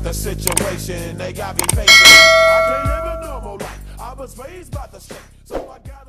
at the situation they got me facing. I can't live a normal life. I was raised by the state, so I got